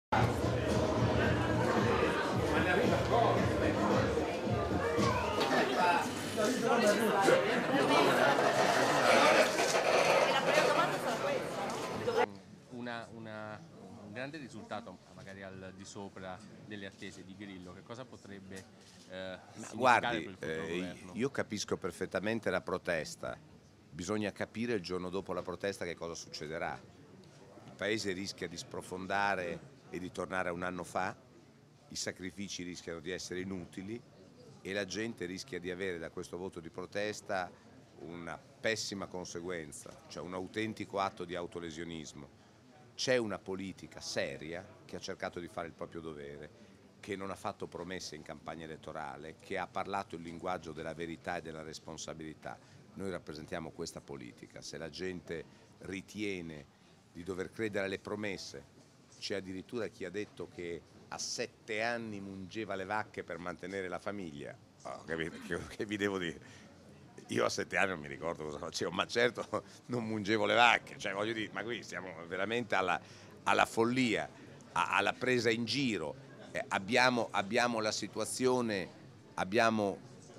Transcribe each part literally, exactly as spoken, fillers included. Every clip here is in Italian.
Una, una, un grande risultato magari al di sopra delle attese di Grillo, che cosa potrebbe eh, significare Guardi, per il futuro eh, governo? io capisco perfettamente la protesta, bisogna capire il giorno dopo la protesta che cosa succederà. Il Paese rischia di sprofondare e di tornare a un anno fa, i sacrifici rischiano di essere inutili e la gente rischia di avere da questo voto di protesta una pessima conseguenza, cioè un autentico atto di autolesionismo. C'è una politica seria che ha cercato di fare il proprio dovere, che non ha fatto promesse in campagna elettorale, che ha parlato il linguaggio della verità e della responsabilità. Noi rappresentiamo questa politica. Se la gente ritiene di dover credere alle promesse, c'è addirittura chi ha detto che a sette anni mungeva le vacche per mantenere la famiglia. Oh, che, che vi devo dire? Io a sette anni non mi ricordo cosa facevo, ma certo non mungevo le vacche, cioè voglio dire, ma qui siamo veramente alla, alla follia, a, alla presa in giro. Eh, abbiamo, abbiamo la situazione, abbiamo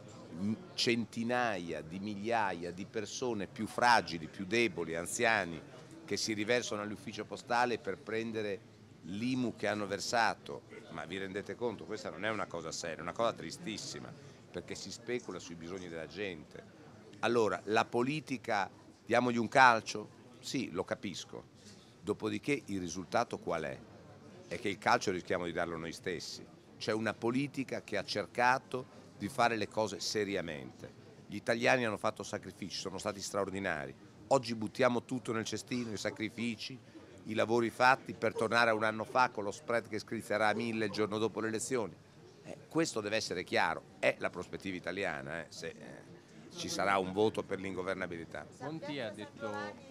centinaia di migliaia di persone più fragili, più deboli, anziani, che si riversano all'ufficio postale per prendere l'I M U che hanno versato. Ma vi rendete conto? Questa non è una cosa seria, è una cosa tristissima, perché si specula sui bisogni della gente. Allora, la politica, diamogli un calcio? Sì, lo capisco. Dopodiché il risultato qual è? È che il calcio rischiamo di darlo noi stessi. C'è una politica che ha cercato di fare le cose seriamente. Gli italiani hanno fatto sacrifici, sono stati straordinari. Oggi buttiamo tutto nel cestino, i sacrifici, i lavori fatti per tornare a un anno fa con lo spread che scrizzerà a mille il giorno dopo le elezioni. Eh, questo deve essere chiaro, è la prospettiva italiana, eh, se eh, ci sarà un voto per l'ingovernabilità. Monti ha detto...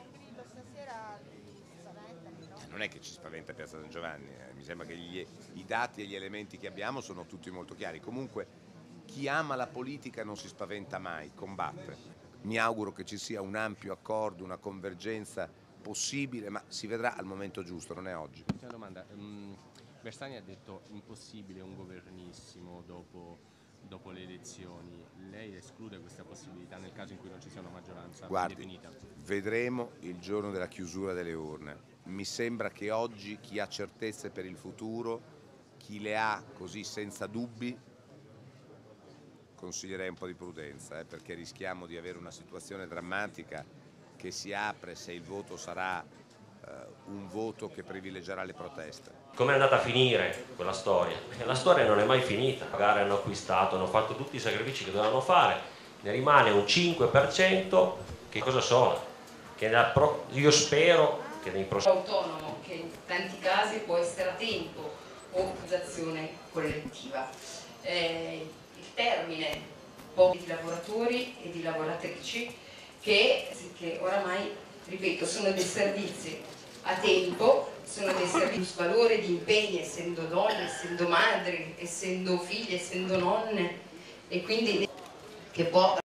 Non è che ci spaventa Piazza San Giovanni, eh. Mi sembra che gli, i dati e gli elementi che abbiamo sono tutti molto chiari. Comunque chi ama la politica non si spaventa mai, combatte. Mi auguro che ci sia un ampio accordo, una convergenza possibile, ma si vedrà al momento giusto, non è oggi. Una domanda, um, Bersani ha detto impossibile un governissimo dopo, dopo le elezioni. Lei esclude questa possibilità nel caso in cui non ci sia una maggioranza Guardi, definita? vedremo il giorno della chiusura delle urne. Mi sembra che oggi chi ha certezze per il futuro, chi le ha così senza dubbi, consiglierei un po' di prudenza, eh, perché rischiamo di avere una situazione drammatica che si apre se il voto sarà eh, un voto che privilegerà le proteste. Com'è andata a finire quella storia? La storia non è mai finita, magari hanno acquistato, hanno fatto tutti i sacrifici che dovevano fare, ne rimane un cinque per cento che cosa sono? Che pro... io spero che nei prossimi... autonomo, che in tanti casi può essere a tempo o accusazione collettiva. Eh, il termine pochi lavoratori e di lavoratrici che, che oramai, ripeto, sono dei servizi a tempo, sono dei servizi valore di impegni, essendo donne, essendo madri, essendo figlie, essendo nonne, e quindi che può